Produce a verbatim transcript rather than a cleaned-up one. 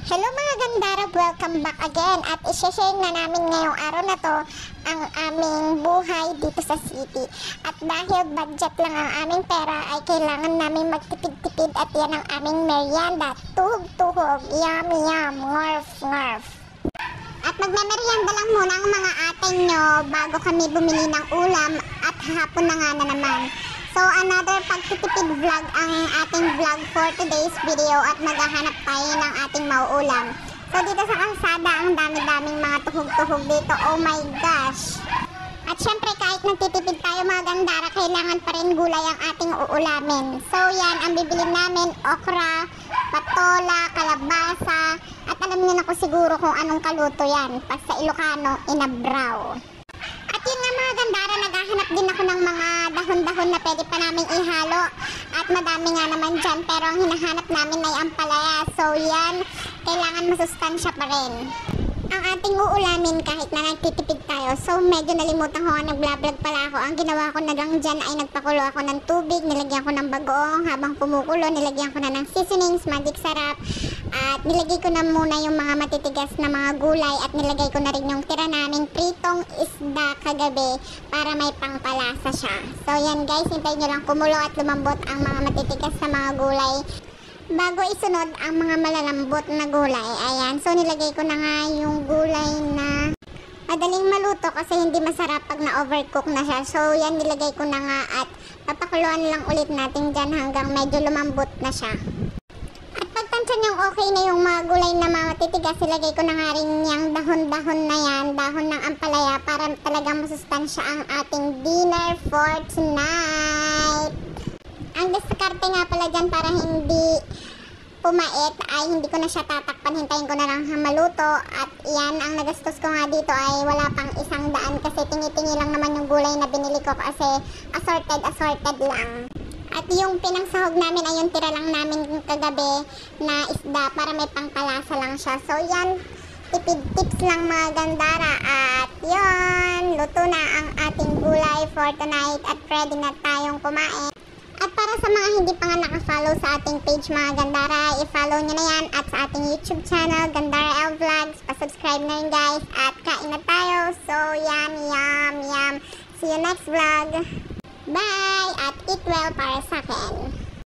Hello mga gandara, welcome back again at isha-share na namin ngayong araw na to ang aming buhay dito sa city. At dahil budget lang ang aming pera ay kailangan namin magtipid-tipid at yan ang aming merienda. Tuhog-tuhog, yum yum, ngorf ngorf. At magme-merienda lang muna ang mga ate nyo bago kami bumili ng ulam at hapon na nga na naman. So another pagtitipid vlog ang ating vlog for today's video at maghahanap tayo ng ating mauulam. So dito sa kalsada ang dami-daming mga tuhog-tuhog dito, oh my gosh. At syempre kahit nagtitipid tayo mga gandara, kailangan pa rin gulay ang ating uulamin. So yan ang bibilin namin, okra, patola, kalabasa, at alam niyo na ko siguro kung anong kaluto yan. Pag sa Ilocano, inabraw. At yun nga mga gandara, naghahanap din ako ng mga dahon-dahon na pwede pa namin ihalo. At madami nga naman dyan, pero ang hinahanap namin ay ampalaya. So yan, kailangan masustansya pa rin ang ating uulamin kahit na nagtitipid tayo. So medyo nalimutan ko nga, nag-vlog pala ako. Ang ginawa ko na lang dyan ay nagpakulo ako ng tubig, nilagyan ko ng bagoong. Habang kumukulo, nilagyan ko na ng seasonings, magic sarap. At nilagay ko na muna yung mga matitigas na mga gulay at nilagay ko na rin yung tira naming pritong isda kagabi para may pangpalasa siya. So yan guys, hintayin nyo lang kumulo at lumambot ang mga matitigas na mga gulay bago isunod ang mga malalambot na gulay. Ayan, so nilagay ko na nga yung gulay na madaling maluto kasi hindi masarap pag na-overcook na siya. So yan, nilagay ko na nga at papakuluan lang ulit natin dyan hanggang medyo lumambot na siya. Tansya niyang okay na yung mga gulay na mga matitigas, ilagay ko na nga rin yung dahon-dahon na yan, dahon ng ampalaya para talagang masustansya ang ating dinner for tonight. Ang diskarte nga pala dyan para hindi pumait ay hindi ko na siya tatakpan, hintayin ko na lang maluto. At yan, ang nagastos ko nga dito ay wala pang isang daan kasi tingi-tingi lang naman yung gulay na binili ko kasi assorted assorted lang. At yung pinangsahog namin ay yung tira lang namin kagabi na isda para may pangkalasa lang siya. So yan, tipid tips lang mga gandara. At yun, luto na ang ating gulay for tonight at ready na tayong kumain. At para sa mga hindi pa nga nakafollow sa ating page mga gandara, i-follow nyo na yan. At sa ating YouTube channel, Gandara L Vlogs, pa-subscribe na rin guys. At kain na tayo. So yan, yum, yum. See you next vlog. Bye! At eat well para sa akin.